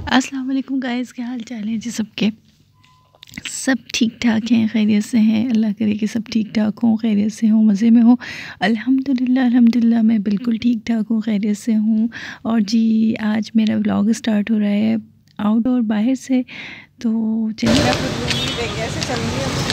अस्सलाम वालेकुम गाइस, क्या हाल चाल है जी सबके। सब ठीक ठाक हैं, खैरियत से हैं। अल्लाह करे कि सब ठीक ठाक हों, खैरियत से हों, मज़े में हों। अल्हम्दुलिल्लाह अल्हम्दुलिल्लाह मैं बिल्कुल ठीक ठाक हूँ, खैरियत से हूँ। और जी आज मेरा व्लॉग स्टार्ट हो रहा है आउटडोर बाहर से। तो चलिए कैसे चल रही है।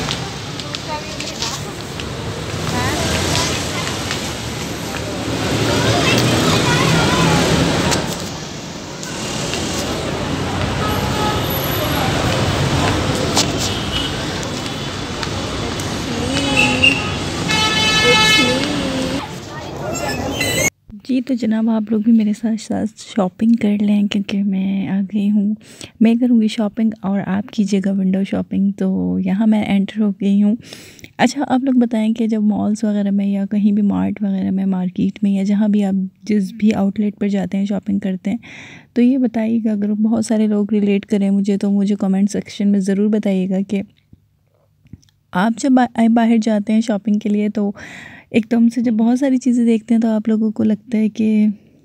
जी तो जनाब आप लोग भी मेरे साथ साथ शॉपिंग कर लें, क्योंकि मैं आ गई हूँ। मैं करूँगी शॉपिंग और आप कीजिएगा विंडो शॉपिंग। तो यहाँ मैं एंटर हो गई हूँ। अच्छा आप लोग बताएं कि जब मॉल्स वगैरह में या कहीं भी मार्ट वगैरह में, मार्केट में या जहाँ भी आप जिस भी आउटलेट पर जाते हैं शॉपिंग करते हैं, तो ये बताइएगा, अगर बहुत सारे लोग रिलेट करें मुझे तो मुझे कमेंट सेक्शन में ज़रूर बताइएगा कि आप जब बाहर जाते हैं शॉपिंग के लिए तो एकदम से जब बहुत सारी चीज़ें देखते हैं तो आप लोगों को लगता है कि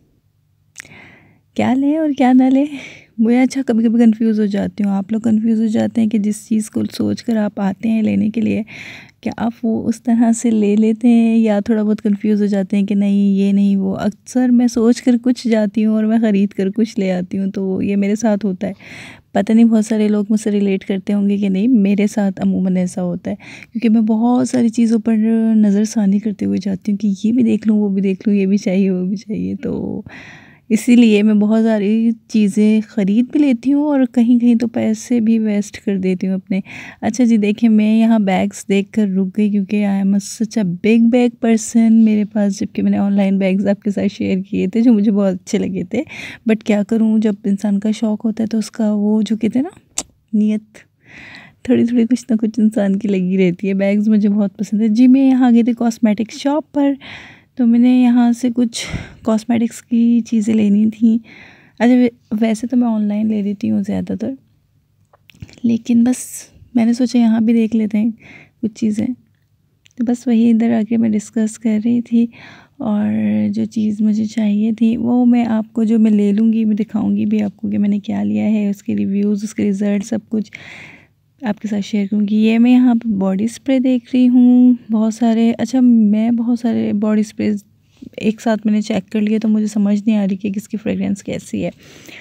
क्या लें और क्या ना लें। मैं अच्छा कभी कभी कंफ्यूज हो जाती हूँ। आप लोग कंफ्यूज हो जाते हैं कि जिस चीज़ को सोचकर आप आते हैं लेने के लिए, क्या आप वो उस तरह से ले लेते हैं या थोड़ा बहुत कंफ्यूज हो जाते हैं कि नहीं ये नहीं वो। अक्सर मैं सोच कर कुछ जाती हूँ और मैं ख़रीद कर कुछ ले आती हूँ, तो ये मेरे साथ होता है। पता नहीं बहुत सारे लोग मुझसे रिलेट करते होंगे कि नहीं, मेरे साथ अमूमन ऐसा होता है, क्योंकि मैं बहुत सारी चीज़ों पर नज़रसानी करते हुए जाती हूँ कि ये भी देख लूँ, वो भी देख लूँ, ये भी चाहिए, वो भी चाहिए। तो इसीलिए मैं बहुत सारी चीज़ें ख़रीद भी लेती हूँ और कहीं कहीं तो पैसे भी वेस्ट कर देती हूँ अपने। अच्छा जी देखिए, मैं यहाँ बैग्स देखकर रुक गई, क्योंकि I am such a big bag person. मेरे पास जबकि मैंने ऑनलाइन बैग्स आपके साथ शेयर किए थे जो मुझे बहुत अच्छे लगे थे, बट क्या करूँ, जब इंसान का शौक़ होता है तो उसका वो जो कहते हैं ना, नीयत थोड़ी थोड़ी कुछ ना कुछ इंसान की लगी रहती है। बैग्स मुझे बहुत पसंद है जी। मैं यहाँ गई थी कॉस्मेटिक शॉप पर, तो मैंने यहाँ से कुछ कॉस्मेटिक्स की चीज़ें लेनी थी। अच्छा वैसे तो मैं ऑनलाइन ले लेती हूँ ज़्यादातर, लेकिन बस मैंने सोचा यहाँ भी देख लेते हैं कुछ चीज़ें। तो बस वही इधर आके मैं डिस्कस कर रही थी, और जो चीज़ मुझे चाहिए थी वो मैं आपको, जो मैं ले लूँगी, मैं दिखाऊँगी भी आपको कि मैंने क्या लिया है, उसके रिव्यूज़, उसके रिज़ल्ट सब कुछ आपके साथ शेयर करूँगी। ये मैं यहाँ पे बॉडी स्प्रे देख रही हूँ बहुत सारे। अच्छा मैं बहुत सारे बॉडी स्प्रे एक साथ मैंने चेक कर लिए, तो मुझे समझ नहीं आ रही कि किसकी फ्रेगरेंस कैसी है।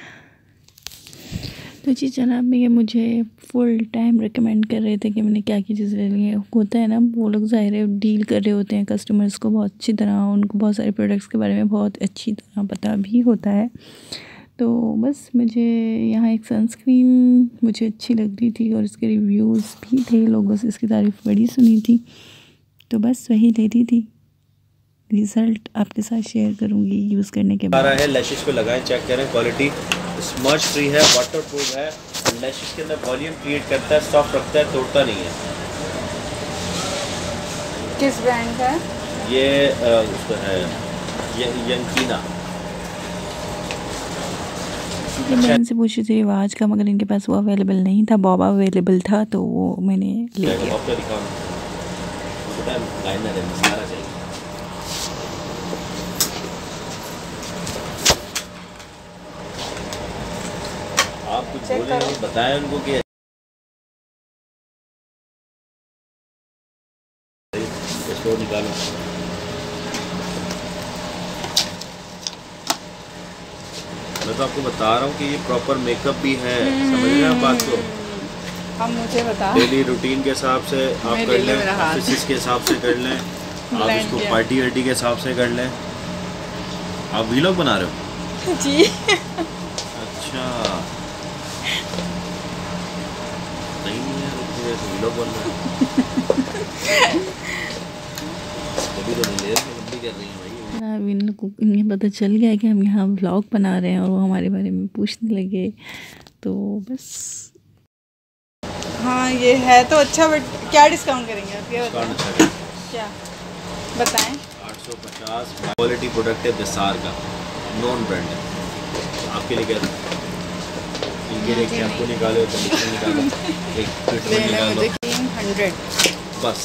तो जी जनाब ये मुझे फुल टाइम रिकमेंड कर रहे थे कि मैंने क्या क्या चीज़ें लेनी है। होता है ना, वो लोग ज़ाहिर है डील कर रहे होते हैं कस्टमर्स को बहुत अच्छी तरह, उनको बहुत सारे प्रोडक्ट्स के बारे में बहुत अच्छी तरह पता भी होता है। तो बस मुझे यहाँ एक सनस्क्रीन मुझे अच्छी लग रही थी और इसके रिव्यूज़ भी थे, लोगों से इसकी तारीफ़ बड़ी सुनी थी, तो बस वही ले रही थी। रिज़ल्ट आपके साथ शेयर करूँगी यूज़ करने के बाद। है लैशेस पे लगाएं, चेक करें क्वालिटी। स्मर्च फ्री है, वाटर प्रूफ है, लैशेस के अंदर वॉल्यूम क्रिएट करता है, सॉफ्ट रखता है, तोड़ता नहीं है। किस ब्रांड का है ये? उसका है यंकीना। मैं इनसे पूछी थी रिवाज का, मगर इनके पास वो अवेलेबल नहीं था। बॉबा अवेलेबल था तो वो मैंने ले लिया। आप कुछ बोले, बताएं उनको कि स्टोर निकालो। मैं तो आपको बता रहा हूँ कि ये प्रॉपर मेकअप भी है, समझ रहे हैं आप बात को। हम मुझे बता, डेली रूटीन के हिसाब से आप कर लें, ऑफिस के हिसाब से कर लें, आप इसको पार्टी वार्टी के हिसाब से कर लें। आप वीलॉग बना रहे हो जी? अच्छा नहीं है, वीलॉग बन रहा है तो नहीं ले कर रही है भाई। इन्हें पता चल गया कि हम यहाँ व्लॉग बना रहे हैं और वो हमारे बारे में पूछने लगे, तो बस। हाँ ये है तो अच्छा, बट क्या डिस्काउंट करेंगे आप, ये बताएं। अच्छा क्या बताएं? 850 क्वालिटी प्रोडक्ट है बेसार का, नॉन ब्रांड है। आपके लिए क्या इनके लिए क्या आपको निकालो तो निकालो एक ट्रीटमेंट निकालो 300 बस।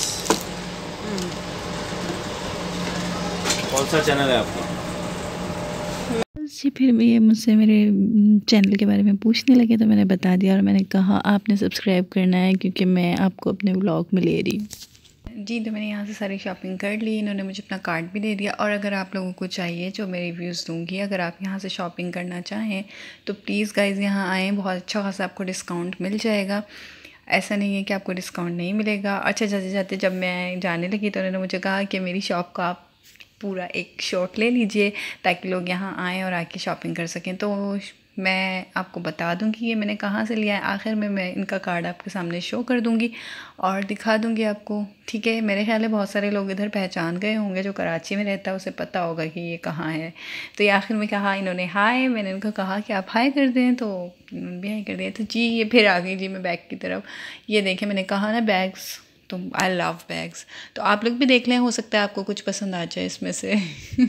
कौन सा चैनल है आपका? जी, फिर भी ये मुझसे मेरे चैनल के बारे में पूछने लगे तो मैंने बता दिया और मैंने कहा आपने सब्सक्राइब करना है क्योंकि मैं आपको अपने व्लॉग में ले रही हूँ। जी, तो मैंने यहाँ से सारी शॉपिंग कर ली, इन्होंने मुझे अपना कार्ड भी दे दिया। और अगर आप लोगों को चाहिए जो मैं रिव्यूज़ दूँगी, अगर आप यहाँ से शॉपिंग करना चाहें तो प्लीज़ गाइज़ यहाँ आएँ, बहुत अच्छा खासा आपको डिस्काउंट मिल जाएगा। ऐसा नहीं है कि आपको डिस्काउंट नहीं मिलेगा। अच्छा, जाते जाते जब मैं जाने लगी तो उन्होंने मुझे कहा कि मेरी शॉप का आप पूरा एक शॉट ले लीजिए ताकि लोग यहाँ आएँ और आके शॉपिंग कर सकें। तो मैं आपको बता दूंगी ये मैंने कहाँ से लिया है। आखिर में मैं इनका कार्ड आपके सामने शो कर दूंगी और दिखा दूंगी आपको, ठीक है। मेरे ख्याल है बहुत सारे लोग इधर पहचान गए होंगे, जो कराची में रहता है उसे पता होगा कि ये कहाँ है। तो ये आखिर में कहा इन्होंने हाय, मैंने उनको कहा कि आप हाय कर दें तो उन्होंने भी हाय कर दिया। तो जी ये फिर आ गई जी मैं बैग की तरफ। ये देखें, मैंने कहा ना बैग्स, तो आई लव बैग्स। तो आप लोग भी देख लें, हो सकता है आपको कुछ पसंद आ जाए इसमें से।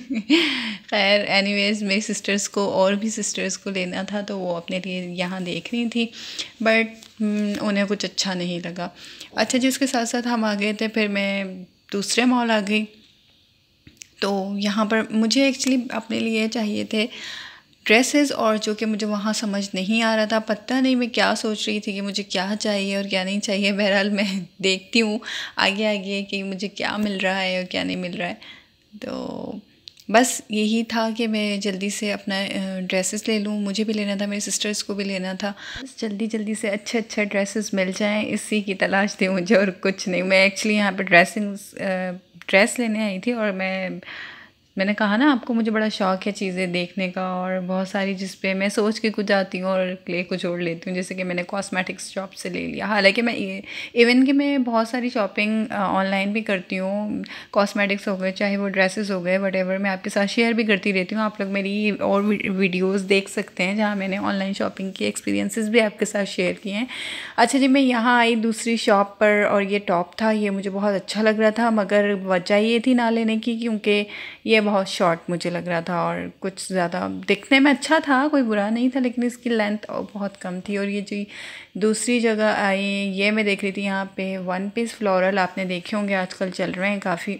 खैर एनीवेज़, मेरी सिस्टर्स को और भी सिस्टर्स को लेना था तो वो अपने लिए यहाँ देख रही थी, बट उन्हें कुछ अच्छा नहीं लगा। अच्छा जी, उसके साथ साथ हम आ गए थे, फिर मैं दूसरे मॉल आ गई। तो यहाँ पर मुझे एक्चुअली अपने लिए चाहिए थे ड्रेसेस, और जो कि मुझे वहाँ समझ नहीं आ रहा था। पता नहीं मैं क्या सोच रही थी कि मुझे क्या चाहिए और क्या नहीं चाहिए। बहरहाल मैं देखती हूँ आगे आगे कि मुझे क्या मिल रहा है और क्या नहीं मिल रहा है। तो बस यही था कि मैं जल्दी से अपना ड्रेसेस ले लूँ। मुझे भी लेना था, मेरी सिस्टर्स को भी लेना था। बस जल्दी जल्दी से अच्छे अच्छे ड्रेसेस मिल जाएँ, इसी की तलाश थी मुझे और कुछ नहीं। मैं एक्चुअली यहाँ पर ड्रेस लेने आई थी और मैंने कहा ना आपको, मुझे बड़ा शौक़ है चीज़ें देखने का, और बहुत सारी जिस पे मैं सोच के कुछ आती हूँ और ले कुछ और लेती हूँ। जैसे कि मैंने कॉस्मेटिक्स शॉप से ले लिया। हालांकि मैं इवन कि मैं बहुत सारी शॉपिंग ऑनलाइन भी करती हूँ। कॉस्मेटिक्स हो गए, चाहे वो ड्रेसेस हो गए, वटेवर, मैं आपके साथ शेयर भी करती रहती हूँ। आप लोग मेरी और वीडियोज़ देख सकते हैं जहाँ मैंने ऑनलाइन शॉपिंग के एक्सपीरियंसेस भी आपके साथ शेयर किए हैं। अच्छा जी, मैं यहाँ आई दूसरी शॉप पर और ये टॉप था, ये मुझे बहुत अच्छा लग रहा था, मगर वजह ये थी ना लेने की क्योंकि ये बहुत शॉर्ट मुझे लग रहा था और कुछ ज़्यादा दिखने में अच्छा था, कोई बुरा नहीं था, लेकिन इसकी लेंथ बहुत कम थी। और ये जो दूसरी जगह आई, ये मैं देख रही थी यहाँ पे वन पीस फ्लोरल, आपने देखे होंगे आजकल चल रहे हैं काफ़ी।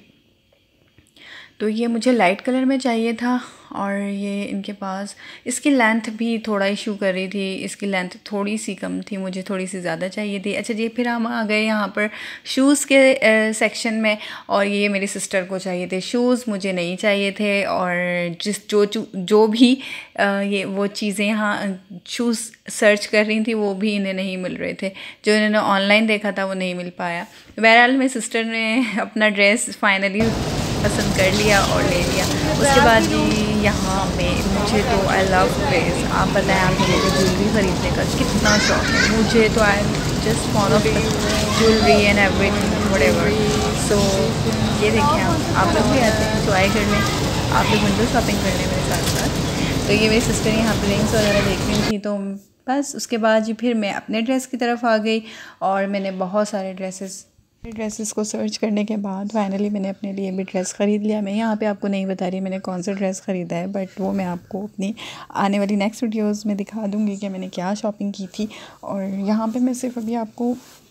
तो ये मुझे लाइट कलर में चाहिए था और ये इनके पास इसकी लेंथ भी थोड़ा इशू कर रही थी, इसकी लेंथ थोड़ी सी कम थी, मुझे थोड़ी सी ज़्यादा चाहिए थी। अच्छा जी, फिर हम आ गए यहाँ पर शूज़ के सेक्शन में, और ये मेरी सिस्टर को चाहिए थे शूज़, मुझे नहीं चाहिए थे। और जो भी ये वो चीज़ें यहाँ शूज़ सर्च कर रही थी वो भी इन्हें नहीं मिल रहे थे, जो इन्होंने ऑनलाइन देखा था वो नहीं मिल पाया। बहरहाल मेरी सिस्टर ने अपना ड्रेस फाइनली पसंद कर लिया और ले लिया। उसके बाद जी यहाँ पे मुझे तो आई लव ड्रेस, आप बताएं आप लोगों को ज्वेलरी ख़रीदने का कितना शौक है। मुझे तो I just fond of jewellery and everything whatever. So ये देखें, आप लोग भी आते हैं इंजॉय करने, आप लोग विंडो शॉपिंग करने मेरे साथ साथ। तो ये मेरी सिस्टर यहाँ पे रिंग्स वगैरह देख रही थी, तो बस उसके बाद जी फिर मैं अपने ड्रेस की तरफ आ गई और मैंने बहुत सारे ड्रेसेस को सर्च करने के बाद फाइनली मैंने अपने लिए भी ड्रेस ख़रीद लिया। मैं यहाँ पे आपको नहीं बता रही मैंने कौन सा ड्रेस ख़रीदा है, बट वो मैं आपको अपनी आने वाली नेक्स्ट वीडियोस में दिखा दूँगी कि मैंने क्या शॉपिंग की थी। और यहाँ पे मैं सिर्फ अभी आपको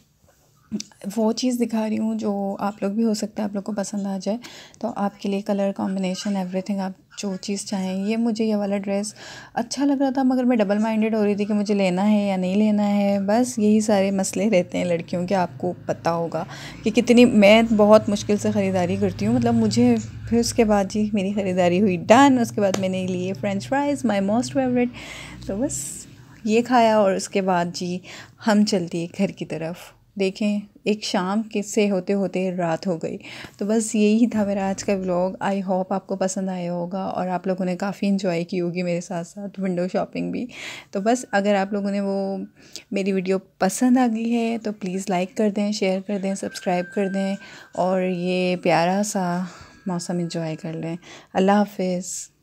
वो चीज़ दिखा रही हूँ जो आप लोग भी हो सकता है आप लोग को पसंद आ जाए। तो आपके लिए कलर कॉम्बिनेशन एवरीथिंग, आप जो चीज़ चाहें। ये मुझे ये वाला ड्रेस अच्छा लग रहा था, मगर मैं डबल माइंडेड हो रही थी कि मुझे लेना है या नहीं लेना है। बस यही सारे मसले रहते हैं लड़कियों के, आपको पता होगा कि कितनी मैं बहुत मुश्किल से ख़रीदारी करती हूँ। मतलब मुझे फिर उसके बाद जी मेरी ख़रीदारी हुई डन। उसके बाद मैंने लिए French fries, my most favourite. तो बस ये खाया और उसके बाद जी हम चल दिए घर की तरफ। देखें, एक शाम किससे होते होते रात हो गई। तो बस यही था मेरा आज का व्लॉग। आई होप आपको पसंद आया होगा और आप लोगों ने काफ़ी इन्जॉय की होगी मेरे साथ साथ विंडो शॉपिंग भी। तो बस अगर आप लोगों ने वो मेरी वीडियो पसंद आ गई है तो प्लीज़ लाइक कर दें, शेयर कर दें, सब्सक्राइब कर दें और ये प्यारा सा मौसम इन्जॉय कर लें। अल्लाह हाफिज़।